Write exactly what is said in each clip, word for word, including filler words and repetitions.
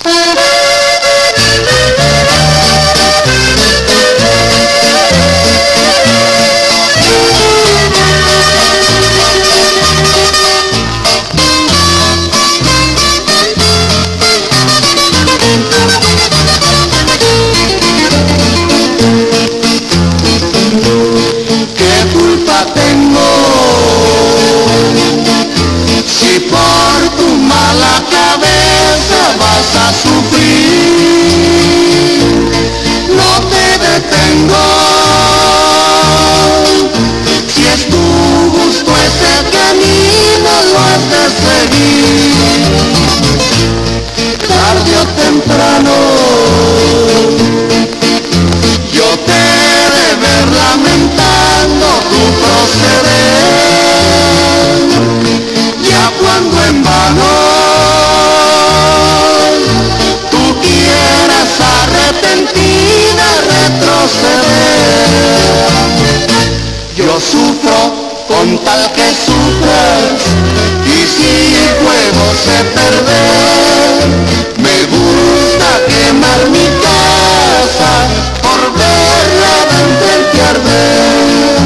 Yo sufro con tal que sufras, y si el juego se perder, me gusta quemar mi casa por verla de enfrente arder.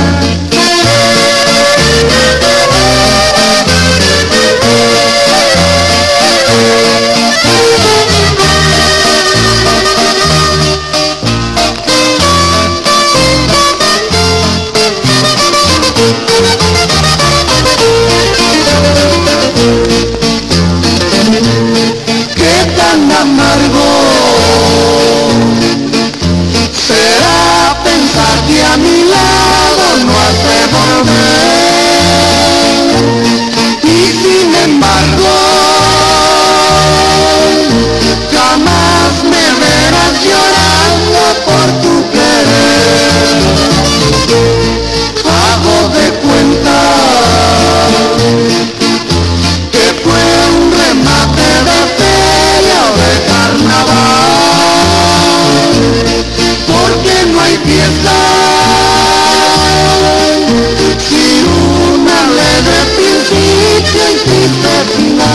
Qué tan amargo será pensar que a mi lado no has de volver, y sin embargo jamás me verás llorando por tu querer. Hago de cuenta que fue un remate de feria o de carnaval, porque no hay fiesta sin un alegre principio y triste final.